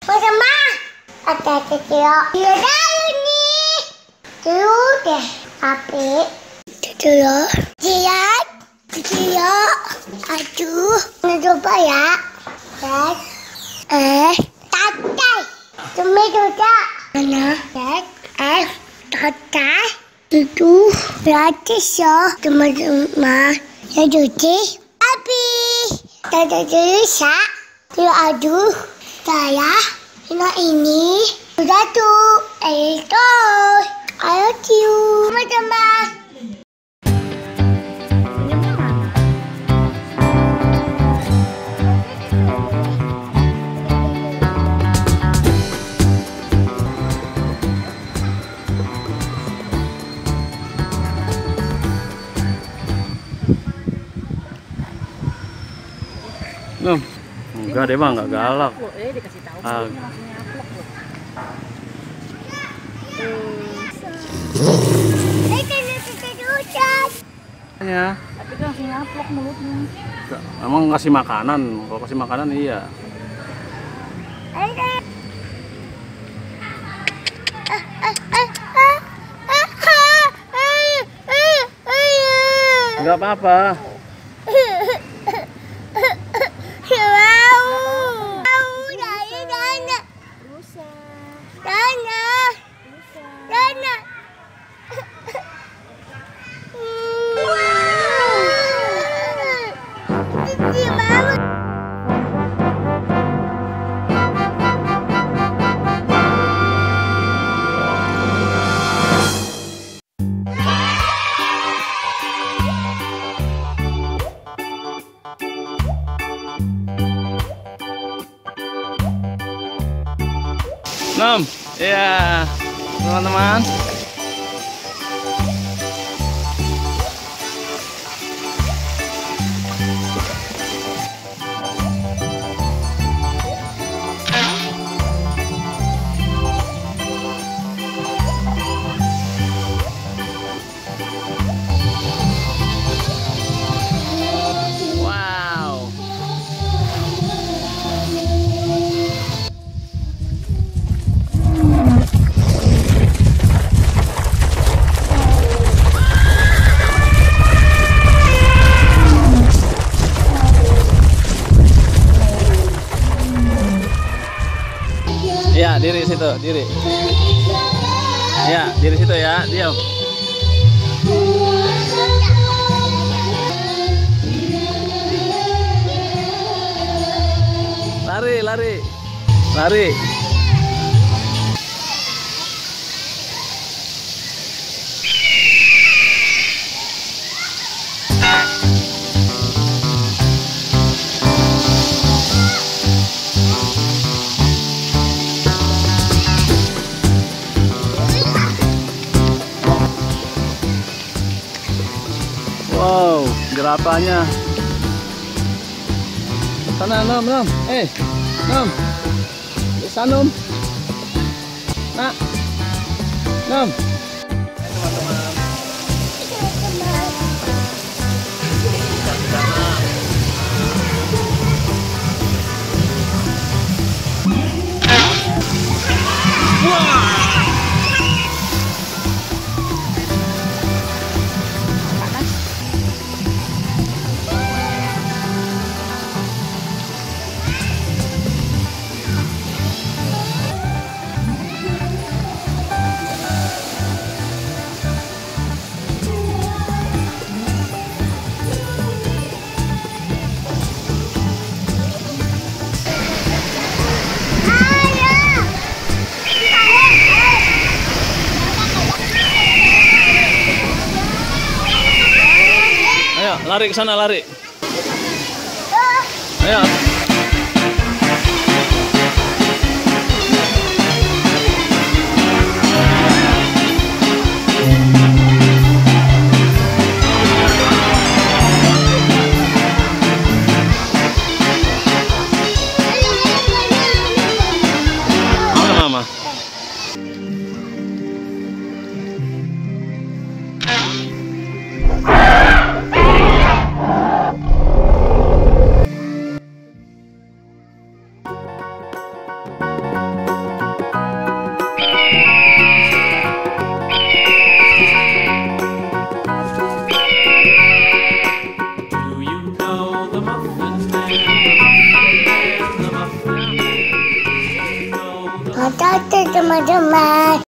Mama, ada kecil. Dia tahu nih. Dulu deh, tapi dulu dia, aduh, coba ya. Tatai, cuma juga. Mana? Tatai, itu gratis ya, teman-teman. Ya cuci, tapi tata bisa. Dia aduh, saya ini sudah tuh, itu, ayo cium, teman-teman. Enggak deh bang, enggak galak. Dikasih tahu langsung nyaplok Ya. Tapi kan langsung nyaplok mulutnya. Emang kasih makanan, kalau kasih makanan iya. Enggak apa-apa. Ya teman-teman. Ya, diri situ, diri. Ya, diri situ ya, diam. Lari, lari. Lari. Wow, geratannya. Sana, Nom. Nom. Di sana, Nom. Nak. Nom. Teman-teman. Lari ke sana, lari. Ayo. Mama. Dadah teman-teman.